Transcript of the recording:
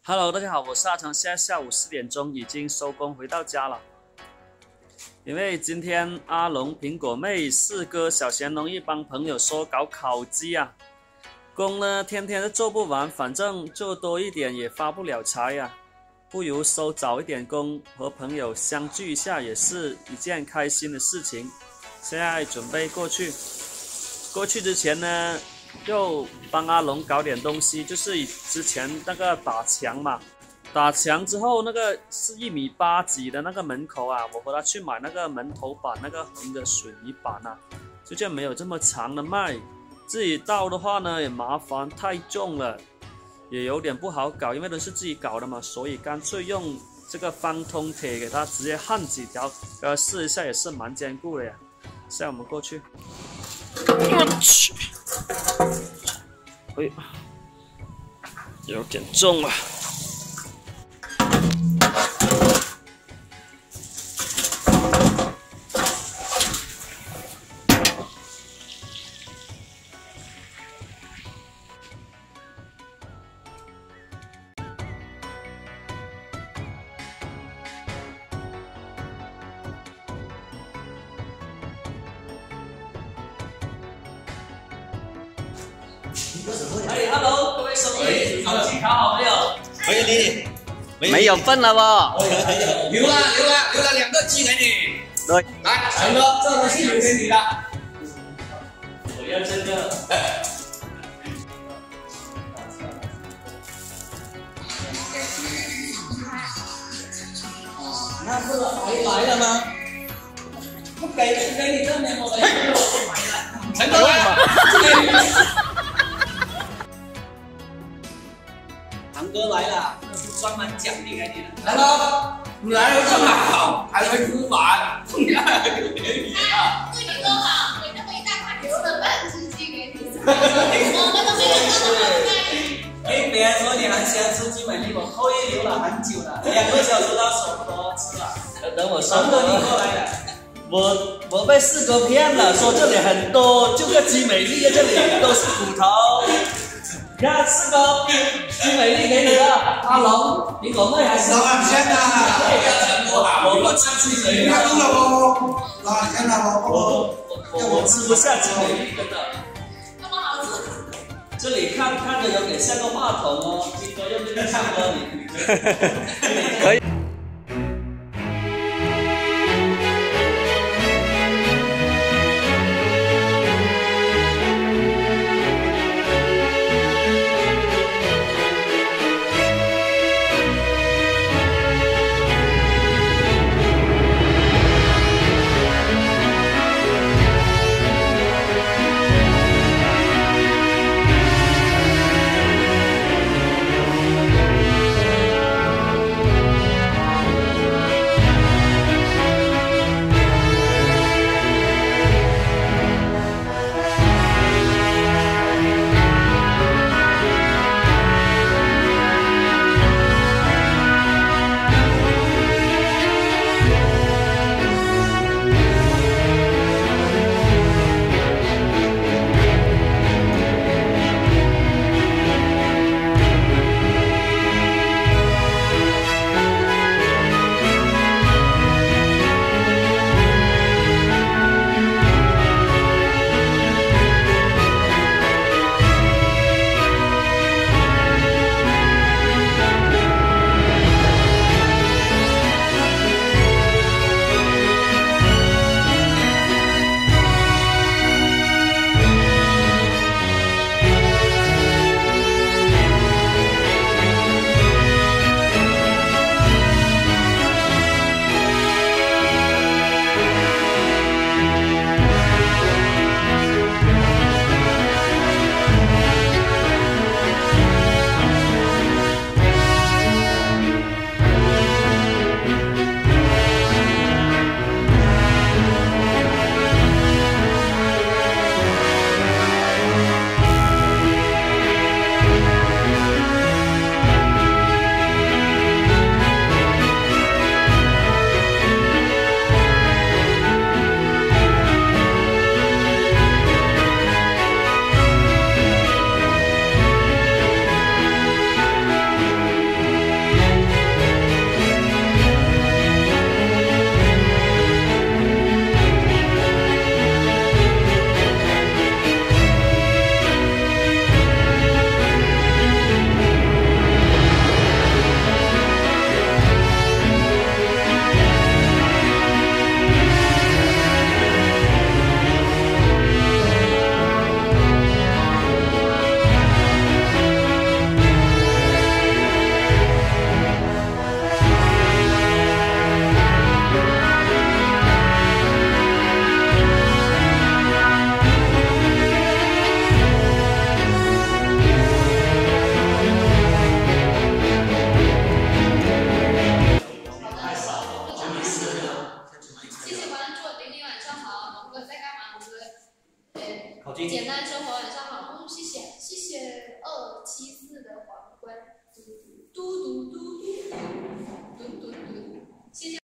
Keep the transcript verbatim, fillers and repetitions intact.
Hello， 大家好，我是阿成，现在下午四点钟，已经收工回到家了。因为今天阿龙、苹果妹、四哥、小贤龙一帮朋友说搞烤鸡啊，工呢天天都做不完，反正做多一点也发不了财呀、啊，不如收早一点工，和朋友相聚一下也是一件开心的事情。现在准备过去，过去之前呢，又帮阿龙搞点东西，就是之前那个打墙嘛。打墙之后，那个是一米八几的那个门口啊，我和他去买那个门头板，那个横的水泥板啊，就这样没有这么长的卖。自己倒的话呢，也麻烦，太重了，也有点不好搞，因为都是自己搞的嘛，所以干脆用这个方通铁给它直接焊几条，呃，试一下也是蛮坚固的呀。现在我们过去，我去，哎，有点重啊。哎 ，Hello， 各位兄弟，烤鸡烤好没有？ 没有你， 没有份了不？ 留了留了留了两个鸡给你。 对， 来，陈哥，这都是留给你的。 我要这个。 那不是还来了吗？不给不给你这面我的，陈哥来。堂哥来了，这是专门奖励给你的。来了，来了这么好，还会煮饭，对你啊。 对你多好，给那么一大块牛的半只鸡给你，我们都没有那么好卖。 哎，别说你很喜欢吃鸡美丽，我后羿留了很久了，两个小时到手不多吃了。 等我堂哥你过来了。 我我被四哥骗了，说这里很多，就个鸡美丽，这里都是骨头。你看四哥，鸡美丽给你了，阿龙，苹果妹还是老板先呐， 我不吃鸡美丽， 你看了不？老板先了不？ 我我我吃不下鸡美丽，真的。 那么好吃。 这里看看着有点像个话筒哦，金哥用这个唱歌你。可以。 谢谢。